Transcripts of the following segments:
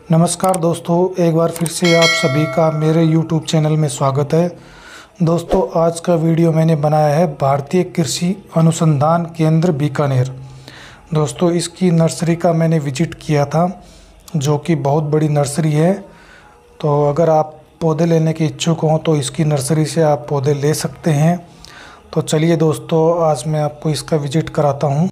नमस्कार दोस्तों, एक बार फिर से आप सभी का मेरे YouTube चैनल में स्वागत है। दोस्तों, आज का वीडियो मैंने बनाया है भारतीय कृषि अनुसंधान केंद्र बीकानेर। दोस्तों, इसकी नर्सरी का मैंने विजिट किया था, जो कि बहुत बड़ी नर्सरी है। तो अगर आप पौधे लेने के इच्छुक हों तो इसकी नर्सरी से आप पौधे ले सकते हैं। तो चलिए दोस्तों, आज मैं आपको इसका विजिट कराता हूँ।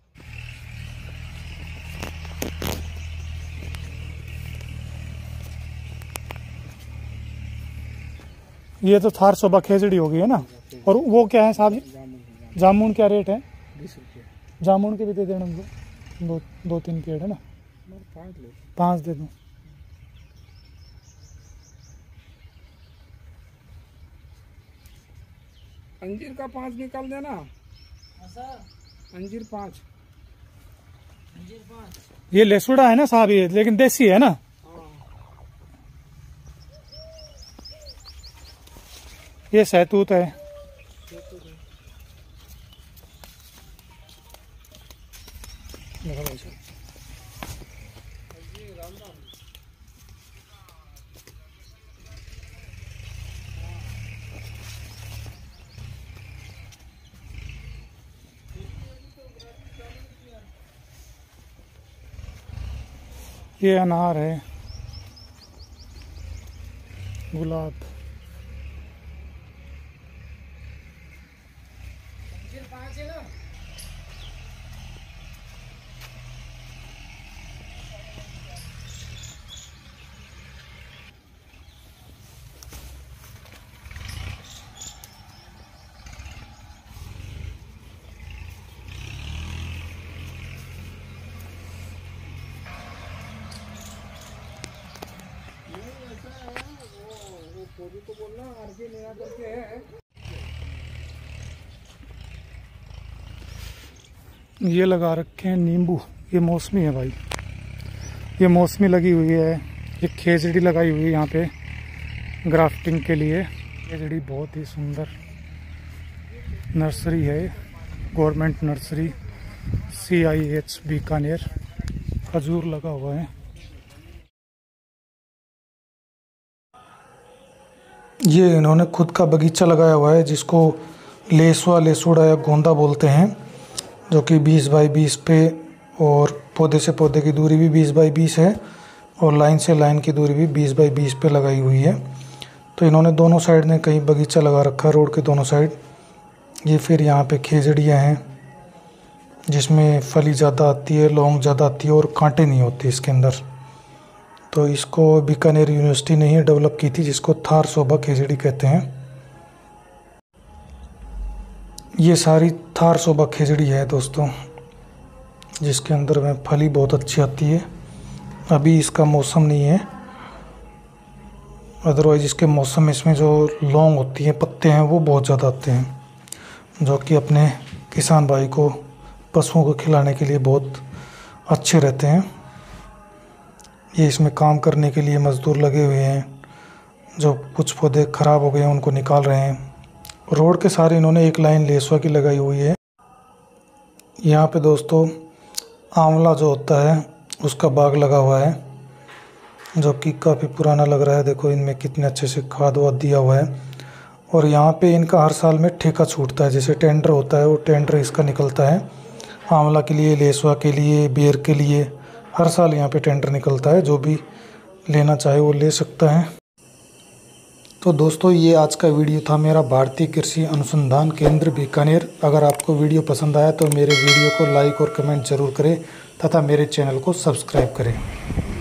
ये तो थार शोभा खेजड़ी हो गई है ना। और वो क्या है साहब? जामुन क्या रेट है? 20 रुपये। जामुन के भी दे देना हमको, दो तीन पेड़ है ना। 5 दे दूँ। अंजीर का 5 निकाल देना। अंजीर 5। ये लेसुड़ा है ना साहब, ये लेकिन देसी है ना। ये सहतूत है। ये अनार है, गुलाब। तो बोलना आरके नया करके है। ये लगा रखे हैं नींबू। ये मौसमी है भाई, ये मौसमी लगी हुई है। ये खेजड़ी लगाई हुई है यहाँ पे ग्राफ्टिंग के लिए। खेजड़ी बहुत ही सुंदर नर्सरी है, गवर्नमेंट नर्सरी CIH बीकानेर। खजूर लगा हुआ है। ये इन्होंने खुद का बगीचा लगाया हुआ है, जिसको लेसुआ, लेसुड़ा या गोंदा बोलते हैं, जो कि 20 बाई 20 पे, और पौधे से पौधे की दूरी भी 20 बाई 20 है, और लाइन से लाइन की दूरी भी 20 बाई 20 पे लगाई हुई है। तो इन्होंने दोनों साइड में कहीं बगीचा लगा रखा है, रोड के दोनों साइड। ये फिर यहाँ पे खेजड़ियाँ हैं, जिसमें फली ज़्यादा आती है, लौंग ज़्यादा आती है, और कांटे नहीं होते इसके अंदर। तो इसको बीकानेर यूनिवर्सिटी ने ही डेवलप की थी, जिसको थार शोभा खेजड़ी कहते हैं। ये सारी थार शोभा खेजड़ी है दोस्तों, जिसके अंदर में फली बहुत अच्छी आती है। अभी इसका मौसम नहीं है, अदरवाइज इसके मौसम में इसमें जो लौंग होती हैं, पत्ते हैं, वो बहुत ज़्यादा आते हैं, जो कि अपने किसान भाई को, पशुओं को खिलाने के लिए बहुत अच्छे रहते हैं। ये इसमें काम करने के लिए मज़दूर लगे हुए हैं, जो कुछ पौधे ख़राब हो गए हैं उनको निकाल रहे हैं। रोड के सारे इन्होंने एक लाइन लेसुआ की लगाई हुई है। यहाँ पे दोस्तों आंवला जो होता है उसका बाग लगा हुआ है, जो कि काफ़ी पुराना लग रहा है। देखो इनमें कितने अच्छे से खाद वाद दिया हुआ है। और यहाँ पे इनका हर साल में ठेका छूटता है, जैसे टेंडर होता है, वो टेंडर इसका निकलता है आंवला के लिए, लेसुआ के लिए, बेर के लिए। हर साल यहाँ पे टेंडर निकलता है, जो भी लेना चाहे वो ले सकता है। तो दोस्तों, ये आज का वीडियो था मेरा भारतीय कृषि अनुसंधान केंद्र बीकानेर। अगर आपको वीडियो पसंद आया तो मेरे वीडियो को लाइक और कमेंट ज़रूर करें, तथा मेरे चैनल को सब्सक्राइब करें।